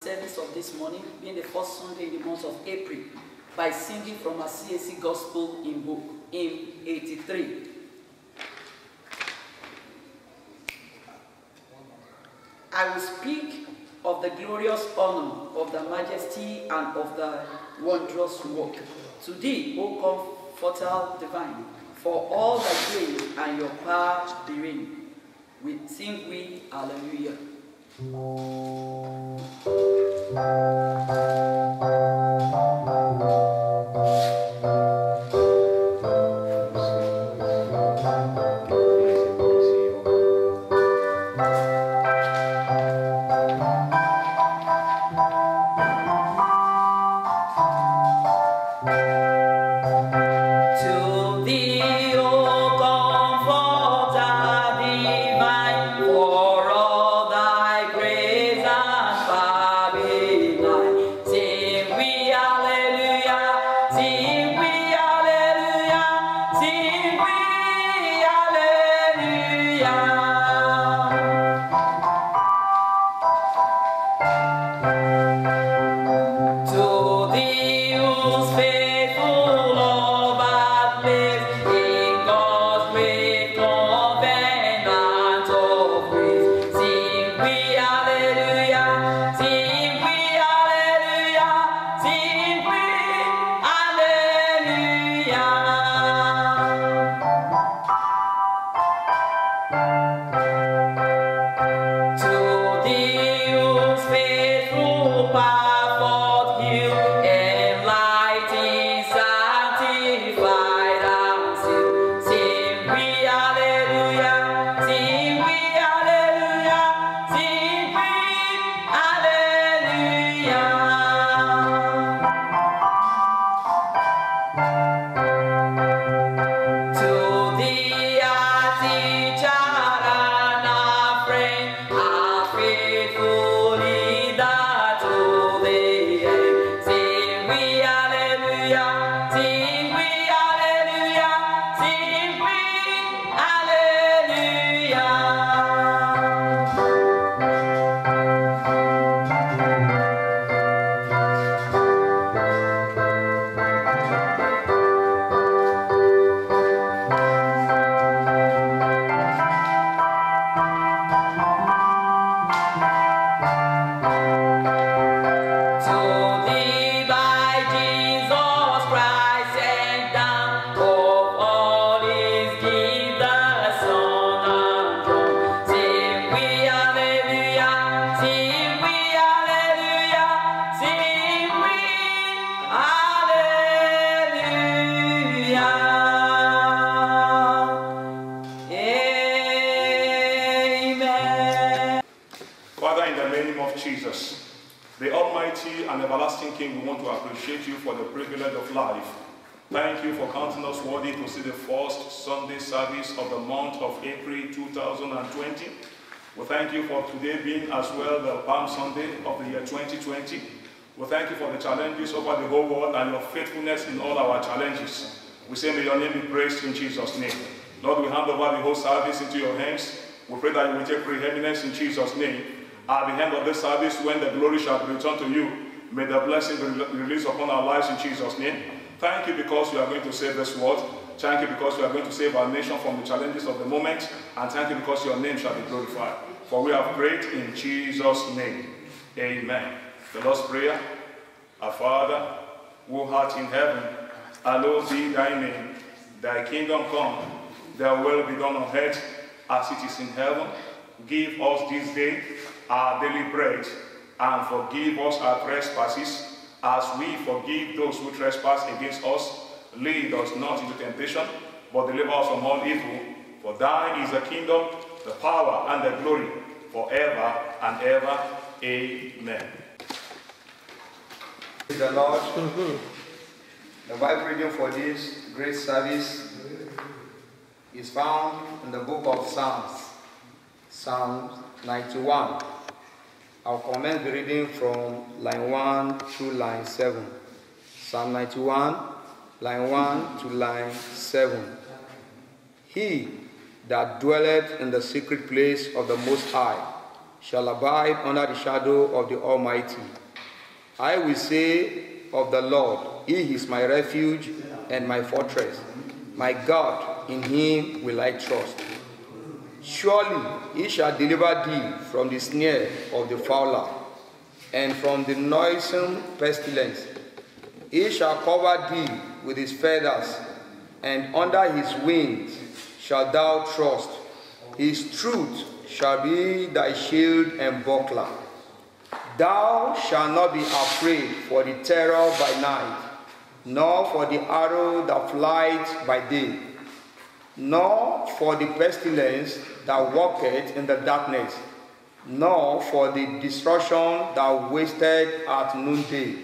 service of this morning, being the first Sunday in the month of April, by singing from our CAC Gospel in book, hymn 83. I will speak of the glorious honor, of the majesty, and of the wondrous work. To thee, O Comforter divine, for all thy grace and your power be reign. We sing we, Hallelujah. We thank you for today being as well the Palm Sunday of the year 2020. We thank you for the challenges over the whole world and your faithfulness in all our challenges. We say may your name be praised in Jesus' name. Lord, we hand over the whole service into your hands. We pray that you will take preeminence in Jesus' name. At the end of this service, when the glory shall be returned to you, may the blessing be released upon our lives in Jesus' name. Thank you because you are going to save this world. Thank you because you are going to save our nation from the challenges of the moment. And thank you because your name shall be glorified. For we have prayed in Jesus' name. Amen. The Lord's Prayer. Our Father, who art in heaven, hallowed be thy name. Thy kingdom come, thy will be done on earth as it is in heaven. Give us this day our daily bread, and forgive us our trespasses, as we forgive those who trespass against us. Lead us not into temptation, but deliver us from all evil. For thine is the kingdom, the power, and the glory, forever and ever. Amen. Praise the Lord. The Bible reading for this great service is found in the book of Psalms, Psalm 91. I'll commence the reading from line 1 to line 7. Psalm 91, line 1 to line 7. He that dwelleth in the secret place of the Most High shall abide under the shadow of the Almighty. I will say of the Lord, He is my refuge and my fortress. My God, in Him will I trust. Surely He shall deliver thee from the snare of the fowler and from the noisome pestilence. He shall cover thee with His feathers, and under His wings shalt thou trust. His truth shall be thy shield and buckler. Thou shalt not be afraid for the terror by night, nor for the arrow that flieth by day, nor for the pestilence that walketh in the darkness, nor for the destruction that wasteth at noonday.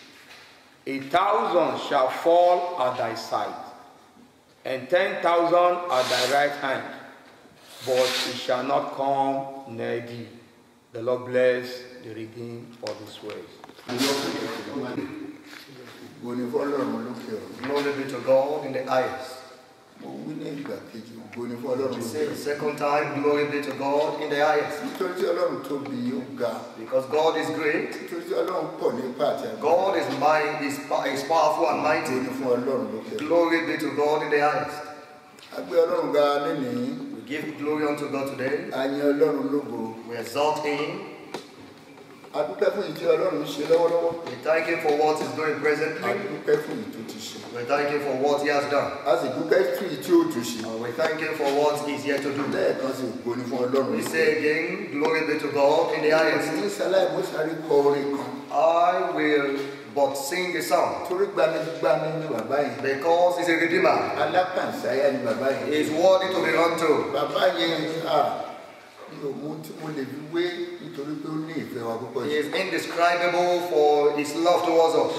1,000 shall fall at thy side, and 10,000 at thy right hand, but it shall not come near thee. The Lord bless the reading of His words. Glory be to God in the highest. We say the second time, glory be to God in the highest. Because God is great. God is mighty, is powerful and mighty. Glory be to God in the highest. We give glory unto God today. We exalt Him. We thank Him for what He's doing presently. We thank Him for what He has done. We thank Him for what He's yet to do. We say again, glory be to God in the highest. I will but sing a song because He's a redeemer. He is worthy to be run to. He is indescribable for His love towards us.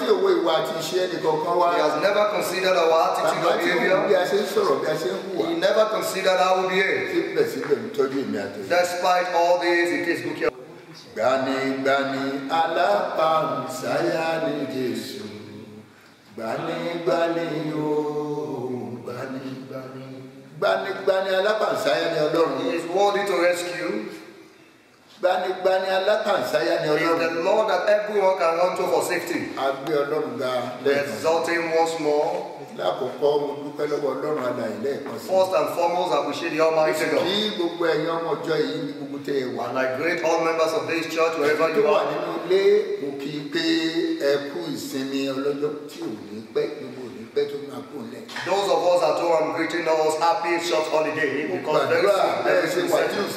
He has never considered our attitude or behavior. He never considered how we behave. Despite all this, He takes good care. Gbani gbani alapansaya ni Jesu. Gbani gbani o, gbani gbani. Gbani gbani alapansaya ni Ọlọ́run. He is worthy to rescue. Gbani gbani alapansaya ni Ọlọ́run. He is the Lord that everyone can run to for safety. A gbé Ọlọ́run ga. We exalt Him once more. Lákòókò mo dúpẹ́ lọ́wọ́ Ọlọ́run alààyè lẹ́ẹ̀kan sí. First and foremost, I appreciate the Almighty God. Kí gbogbo ẹ̀yin ọmọ ọjọ́ yìí ní gbogbo tẹ́ ẹ wà. And I greet all members of this church wherever you Tó wà are. nínú ilé, mo kí i pé ẹ kú ìsinmi ọlọ́jọ́ tí ò ní pẹ́, gbogbo ò ní pẹ́ tó máa kú lẹ̀. Those of us at home, I'm greeting us happy short holiday because very soon everything settles.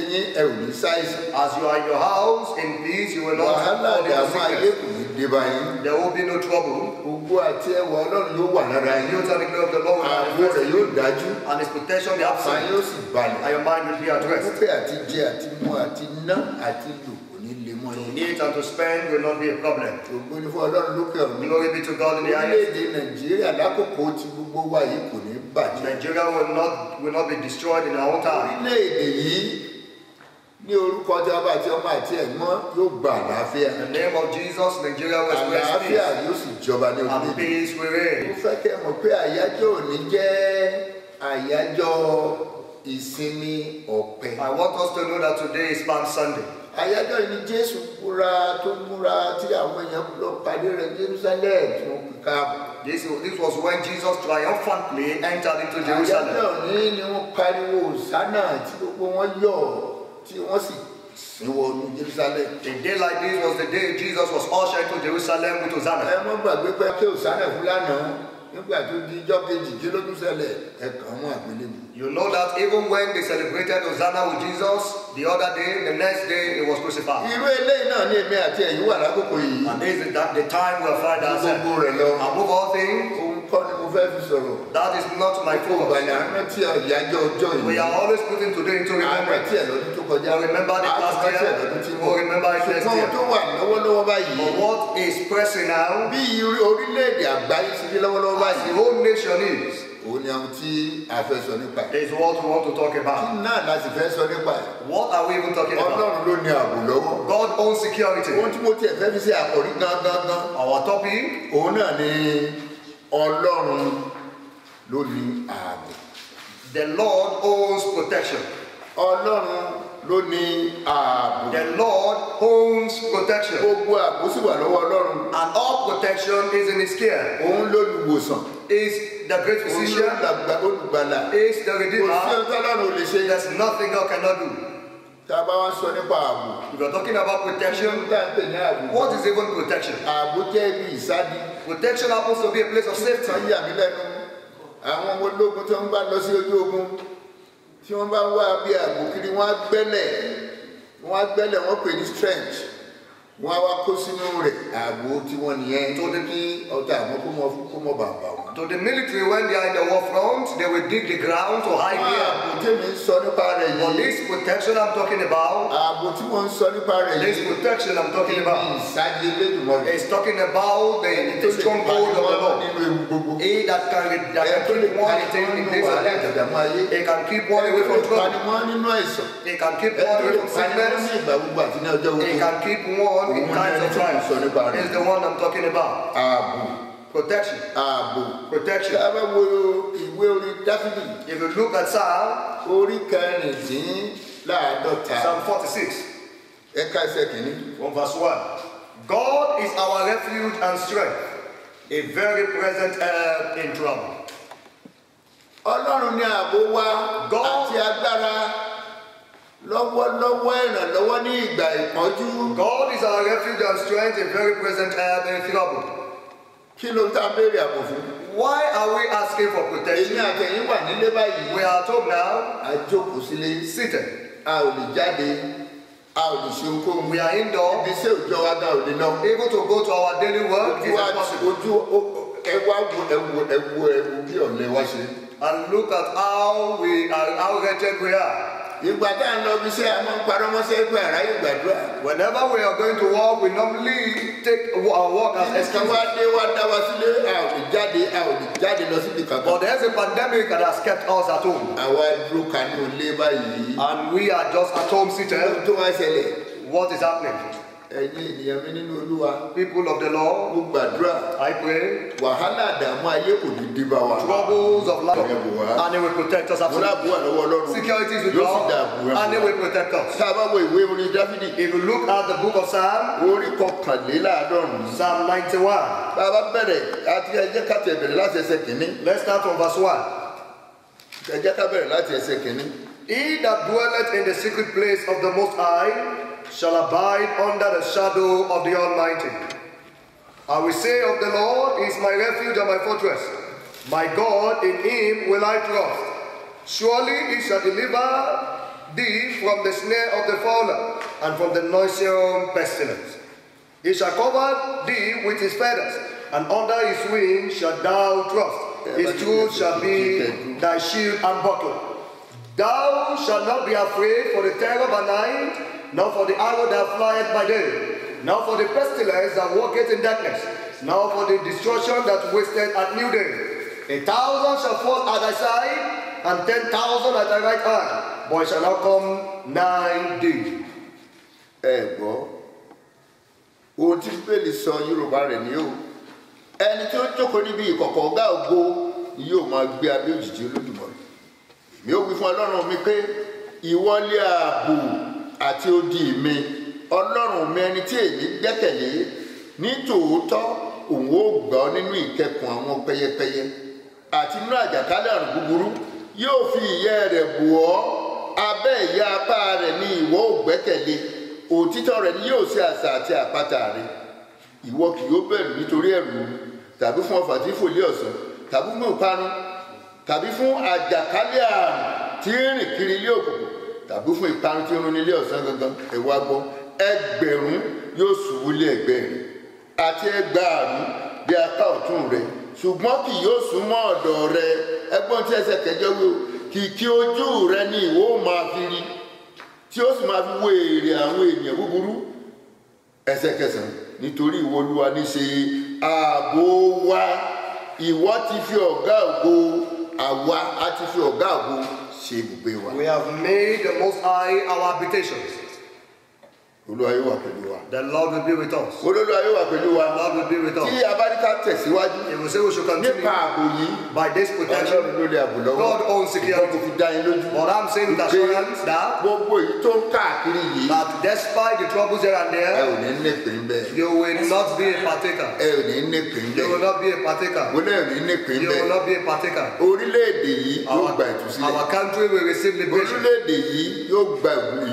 As you are in your house in peace, you will not fall into sickness. There will be no trouble. The youth and the glory of the Lord will manifest, and His protection be absent, and your mind will be at rest. To eat and to spend will not be a problem. Glory be to God in the highest. Nigeria will not be destroyed in our own time. Ní orúkọ tí a bá ti ọmọ àti ẹ̀gbọ́n yóò gba àlàáfíà. In the name of Jesus, Nigeria will experience Àlàáfíà yóò sì jọba ní peace. And orílẹ̀-èdè. peace will reign. Mo fẹ́ kẹ́ mọ̀ pé àyájọ́ òní jẹ́ àyájọ́ ìsinmi ọ̀pẹ. I want us to know that today is Palm Sunday. Àyájọ́ yìí ni Jésù múra tó múra tí àwọn èèyàn lọ pàdé rẹ̀ Jerusalem tí wọ́n pè káàbọ̀. This was when Jesus triumphantly entered into Jerusalem. Àyájọ́ òní ni wọ́n pariwo Hòsánà tí gbogbo wọn yọ̀ tí wọ́n sì wọnú Jerusalem. A day like this was the day Jesus was ushered to Jerusalem with Hosanna. Ẹ mọ́ gbàgbé pé kí Hòsánà fún lánàá nígbà tó di ijọ́ kejìdínlógún ṣẹlẹ̀ ẹ̀kan mú àgbélébùú. You know that even when they celebrated Hosanna with Jesus, the other day, the next day, He was crucified. Irú eléyìí náà ní èmi àti ẹ̀yin wà lákòókò yìí. And this is the time we find ourselves. Gbogbo rẹ̀ lọ. Above all things, Òun kọ́ ni mo fẹ́ fi sọ̀rọ̀. that is not my focus. Ìbàlẹ̀ àrántí ìyájọ́ ọjọ́ yìí. We are always putting today into remembrance. Àrántí ẹ̀ lọ́dún tó kọjá. We'll remember the past Àrántí ẹ̀ year. lọ́dún tí ń bọ̀. We'll remember it next Ṣùgbọ́n year. tó wà lọ́wọ́lọ́wọ́ báyìí. But what is pressing now, Bí orílẹ̀-èdè àgbáyé ti rí lọ́wọ́lọ́wọ́ as báyìí. the whole nation is, Òun ni àwọn tí a fẹ́ sọ nípa ẹ̀. is what we want to talk about. Náà la sì fẹ́ sọ nípa ẹ̀. What are we even talking about? Ọlọ́run ló ní ààbò lọ́wọ́. God owns security. Ohun tí mo tiẹ̀ fẹ́ fi ṣe àkòrí gangan. Our topic, Òun náà ni Ọlọ́run ló ní ààbò. the Lord owns protection. Ọlọ́run ló ní ààbò. The Lord owns protection. Gbogbo ààbò sì wà lọ́wọ́ Ọlọ́run. And all protection is in his care. Òun lolùwòsàn. Is the great physician. Olùgbàlà. Is the redeemer. Kò sí ohun tí Ọlọ́run ò lè ṣe. There's nothing God cannot do. Tá a bá wá sọ nípa ààbò. If you're talking about protection, what is even protection? Ààbò jẹ́ ibi ìsádi. Protection happens to be a place of safety. Sọ yà mí lẹ́nu. Àwọn ọmọ ológun tí wọ́n bá lọ sí ojú ogun tí wọ́n bá wá bí ààbò kiri wọ́n á gbẹ́lẹ̀ wọ́n pè ní strength wọ́n á wá kó sínú rẹ̀ ààbò tí wọ́n nìyẹn tó dé kí ọ̀tá àwọn kó mọ bàbá wọn. To the military, when they are in the war front, they will dig the ground to hide there. Ààbò tí mi ń sọ nípa rẹ̀ yìí. But this protection I'm talking about. Ààbò tí wọ́n ń sọ nípa rẹ̀ yìí. This protection I'm talking about. Ìsádi Elédùmarè. It's talking about the stronghold of the Lord. He that can keep one in days of death. He can keep one away from trouble. He can keep one away from sickness. He can keep one in times of trial. It's the one I'm talking about. Protection. Protection. If you look at Psalm 46, from verse 1. God is our refuge and strength, a very present help in trouble. Ọlọ́run ni ààbò wa àti agbára lọ́wọ́lọ́wọ́ ìrànlọ́wọ́ ní ìgbà ìpọ́njú. God is our refuge and strength, a very present help in trouble. Kí ló ń ta béèrè ààbò fún? Why are we asking for protection? Èmi àtẹ̀yìn wà nílé báyìí. We are at home now. A jókòó sílé. Seated. A ò lè jáde. A ò lè ṣe ohunkóhun. We are indoor. Ibi iṣẹ́ òjò wa gan ò lè lọ. Able to go to our daily work is impossible. Ẹwà bí ọ̀lẹ wá ṣe. And look at how wretched we are. Ìgbà tá à ń lọ bí iṣẹ́ a máa ń parọ́ mọ́ṣẹ́ pé àráyè gbàdúrà. Whenever we are going to work, we normally take our work as excuse. Wá dé wá dá wa sílé, a ò lè jáde lọ síbi kankan. But there's a pandemic that has kept us at home. Àwa dúró kan ní olé báyìí. And we are just at home seated. Tó wá ṣẹlẹ̀. What is happening? Ẹ̀yin ènìyàn mi nínú Olúwa. People of the Lord. Mo gbàdúrà. I pray. Wàhálà àdàmú ayé kò ní dé bá wa. Troubles of life. And He will protect us. Security is with God. And He will protect us. Tá a bá wo ìwé orin Dáfídì. If you look at the book of Psalm. Orí kọkànléláàádọ́rùn-ún. Psalm 91. Tá a bá bẹ̀rẹ̀ àti ẹjẹ́ ká tẹ̀ bẹ̀rẹ̀ láti ẹsẹ̀ kìíní. Let's start from verse 1. Ẹjẹ́ ká bẹ̀rẹ̀ láti ẹsẹ̀ kìíní. He that dwelleth in the secret place of the Most High shall abide under the shadow of the Almighty. I will say of the Lord, He is my refuge and my fortress. My God, in Him will I trust. Surely He shall deliver thee from the snare of the fowler and from the noisome pestilence. He shall cover thee with His feathers, and under His wings shalt thou trust. His truth shall be thy shield and buckler. Thou shalt not be afraid for the terror by night, nor for the arrow that flieth by day, nor for the pestilence that walketh in darkness, nor for the destruction that wasteth at noonday. 1,000 shall fall at thy side, and 10,000 at thy right hand, but it shall not come nigh thee. Ẹ gbọ́, ohun tí Bíbélì sọ Yorùbá rẹ̀ ni ó. Ẹni tí ó jókòó níbi ìkọ̀kọ̀ ọ̀gá ògo ni yóò máa gbé abẹ́ òjìji Olódùmarè. Mi ó wí fún Ọlọ́run mi pé ìwọ lé ààbò àti odi mi, Ọlọ́run mi ẹni tí èmi gbẹ́kẹ̀lé, ní tòótọ́ òun ó gbà ọ́ nínú ìkẹkùn àwọn pẹyẹpẹyẹ àti nínú àjàkálẹ̀ àrùn búburú, yóò fi ìyẹ́ rẹ̀ bò ọ́, abẹ́ ìyẹ́ apá rẹ̀ ni ìwọ ó gbẹ́kẹ̀lé, òtítọ́ rẹ̀ ni yóò ṣe asà àti àpáta rẹ̀. Ìwọ kì yóò bẹ̀rù nítorí ẹ̀rù tàbí fún ọfà tí fò lé ọ̀sán tàbí fún ìparun tàbí fún àjàkálẹ̀ àrùn tí ń rìn kiri ilé òkùnkùn tàbí fún ìparun tí ń run ilé ọ̀sán gangan. Ẹ wá gbọ́, ẹgbẹ̀rún yóò ṣubú lé ẹ̀gbẹ́ rẹ̀ àti ẹgbàárún bí apá ọ̀tún rẹ̀, ṣùgbọ́n kì yóò súnmọ́ ọ̀dọ̀ rẹ̀. Ẹgbọ́n tí ẹsẹ̀ kẹjọ wí o, kìkì ojú rẹ̀ ni ìwọ ó máa fi rí, tí ó sì máa fi wo èrè àwọn ènìyàn búburú. Ẹsẹ̀ kẹsàn-án, nítorí ìwọ Olúwa ní ṣe ààbò wa, ìwọ ti fi ọ̀gá ògo, àwa a ti fi ọ̀gá ògo ṣe ibùgbé wa. We have made the Most High our habitation. Olúwa yóò wà pẹ̀lú wa. The Lord will be with us. Olúwa yóò wà pẹ̀lú wa. The Lord will be with us. Tí abáríkà tẹ̀síwájú. He will say we should continue. Nípa ààbò yìí. By this protection. Ọlọ́run ló lè ààbò lọ́wọ́. God owns security. Ìgbọ́n kò fi dá yín lójú. But I'm saying with assurance that gbogbo èyí tó ń káàkiri yìí. that despite the troubles here and ẹ there, ò ní nípìn bẹ́ẹ̀. you will not be a partaker. ẹ ò ní nípìn You will bẹ́ẹ̀. not be a partaker. wọlé ò ní nípìn You will bẹ́ẹ̀. not be a partaker. Orílẹ̀-èdè yìí yóò gba ìtúsílẹ̀. Our country will receive liberation. Orílẹ̀-èdè yìí yóò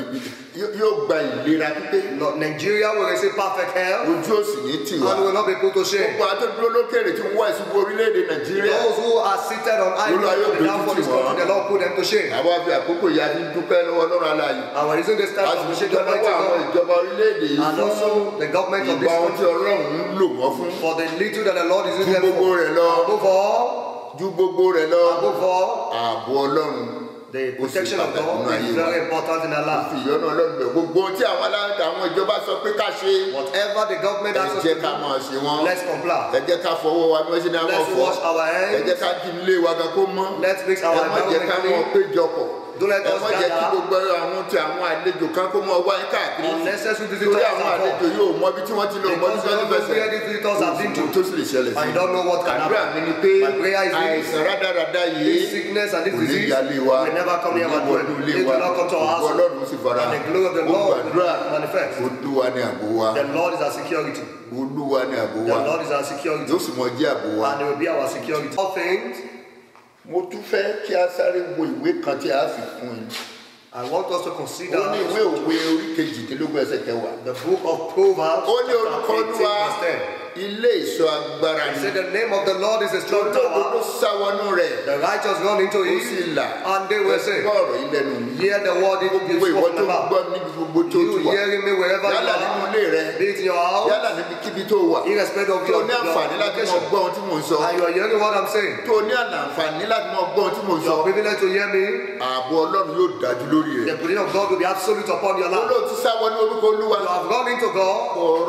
gba ìlera pípé. Nigeria will receive perfect health. Ojú ò sì ní tì wá. And will not be put to shame. Gbogbo àtọ́dúró lókèrè tí ń wá ìṣubú orílẹ̀-èdè Nàìjíríà. Those who are seated on high ground down for this country, the Lord put them to shame. Àwa fi àkókò yìí a fi ń dúpẹ́ lọ́wọ́ Ọlọ́run aláàyè. And we're using this time A to sì ń appreciate the dúpẹ́ Almighty lọ́wọ́ àwọn God ìjọba orílẹ̀-èdè yìí and also the government of this ìgbà ohun tí country Ọlọ́run ń lò wọ́n fún. for the little that the Lord is using Ju them gbogbo for. rẹ̀ lọ. Above all, Ju gbogbo rẹ̀ lọ. above all, Ààbò Ọlọ́run. the protection of God is very important in our life. Fi ìyọ́nú Ọlọ́run bẹ̀. Gbogbo ohun tí àwọn ìjọba sọ pé ká ṣe. Whatever the government Ẹ asks us jẹ́ to ká do, máa ṣe wọ́n. let's comply. Ẹ jẹ́ ká fọwọ́ wa ní wọ́n ṣe ní àwọn Let's fọ́. wash our Ẹ hands. jẹ́ ká kí ilé wa gan kó mọ́. Let's mix our Ẹ má jẹ́ ká environment mọ́ clean. péjọpọ̀. Don't let Ẹ us má jẹ́ kí gather. gbogbo àwọn tí àwọn àlejò kan kó mọ́ wá yín káàkiri. Unnecessary visitors Torí are àwọn àlejò come. yóò mọ ibi tí wọ́n ti lọ mọ́ Because tí we wọ́n ti don't know fẹsẹ̀. where these visitors have been to. Tó sì lè ṣẹlẹ̀ sí. I don't know what can Àdúrà happen. mi ni pé My prayer is this. àìsàn rádaràda yìí This sickness and this kò ní disease yálé wa. will never come near our Kò ní dwelling. wọnú ilé It wa. will not come to our house. Ògo Ọlọ́run sì fara And the glory of the Ó Lord gbàdúrà. will manifest. Olúwa ni ààbò wa. The Lord is our security. Olúwa ni ààbò The wa. Lord is our security. Yóò sì mọ jẹ́ ààbò wa. And it will be our security. All things, Mo tún fẹ́ kí a sáré wo ìwé kan tí a fi fún yín. I want us to consider Ó ní ìwé òwe orí kejìdínlógún ẹsẹ̀ kẹwàá. the book of Proverbs, Ó ní orúkọ chapter 18, Olúwa verse 10. ilé ìṣọ́ agbára He ni. said, the name of the Lord is a strong Olódodo tower. sáwọnú rẹ̀. The righteous gone into Ó sì it, là. and they will say, Gbọ́ ọ̀rọ̀ yìí lẹ́nu mi. hear the word it Gbogbo is ìwọ spoken tó ń about. gbọ́ níbi gbogbo tó You ti wà. hearing me wherever you Yálà nínú are, ilé rẹ. be it in your house, Yálà níbikíbi tó wà. irrespective of Tó your ní àǹfààní láti mọ location, gbọ́ ohun tí mò ń sọ. and you are hearing what I'm saying. Tó ní àǹfààní láti mọ gbọ́ ohun tí mò ń You sọ. are privileged to hear me. Ààbò Ọlọ́run yóò dájú lórí The rẹ̀. protection of God will be absolute upon your life. Olóòtú sáwọnú orúkọ Olúwa. You have gone into God.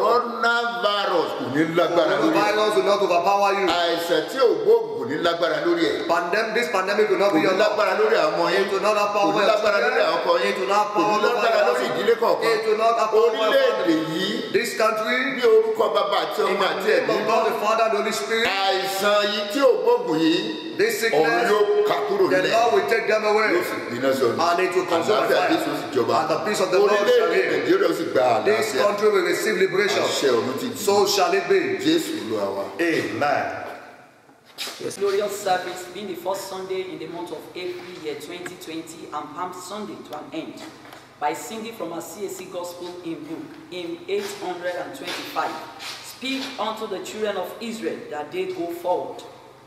Coronavirus kò ní lágbára lórí ẹ̀. Coronavirus will not overpower you. Àìsàn tí ò gbóògùn kò ní lágbára lórí ẹ̀. This pandemic will not Kò be ní your lot. lágbára lórí àwọn ọmọ yín. It will not have Kò power ní over your lágbára lórí àwọn ọkọ children. yín. It will not have Kò power ní over lágbára your lórí ìdílé household. kọ̀ọ̀kan. It will not have power over your Orílẹ̀-èdè family. yìí This country, ní orúkọ bàbá àti in ọmọ the àti name ẹ̀mí of God the Father and the Holy Spirit, àìsàn yìí tí ò gbóògùn yìí this ọ̀run sickness, yóò ká kúrò the nílẹ̀. Lord will take them away. Yóò sì gbiná sọnù. And it will consume Àlàáfíà fire. Jésù sì jọba. And the peace of the Lord shall Orílẹ̀-èdè reign. Nàìjíríà ó sì gba This àlàáfíà. country will receive liberation. Àṣẹ ọ̀run ti jù. So shall it be. Jésù Olúwa wa. Amen. Glorious service being the first Sunday in the month of April year 2020 and Palm Sunday to an end by singing from our CAC Gospel in book in 825. Speak unto the children of Israel that they go forward.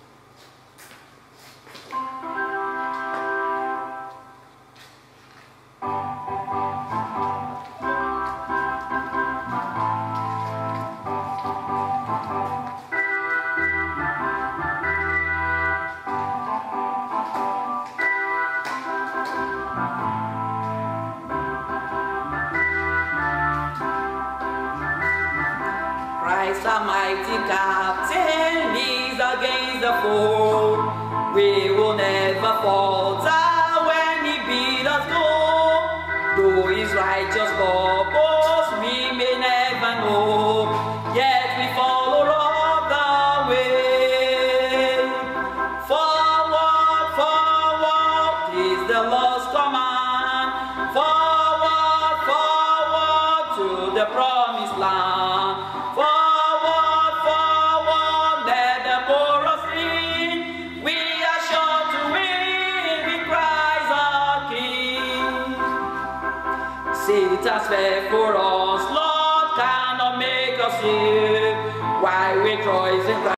Christ the mighty captain is against the foe. We will never falter when he bids us go. Though his righteous purpose we may never know, yet we follow up the way. Forward, forward is the Lord's command. Forward, forward to the promised land. Forward, forward, let the chorus sing. We are sure to win with Christ our King. Satan's fair for us, Lord cannot make us hear. Why we rejoice in Christ.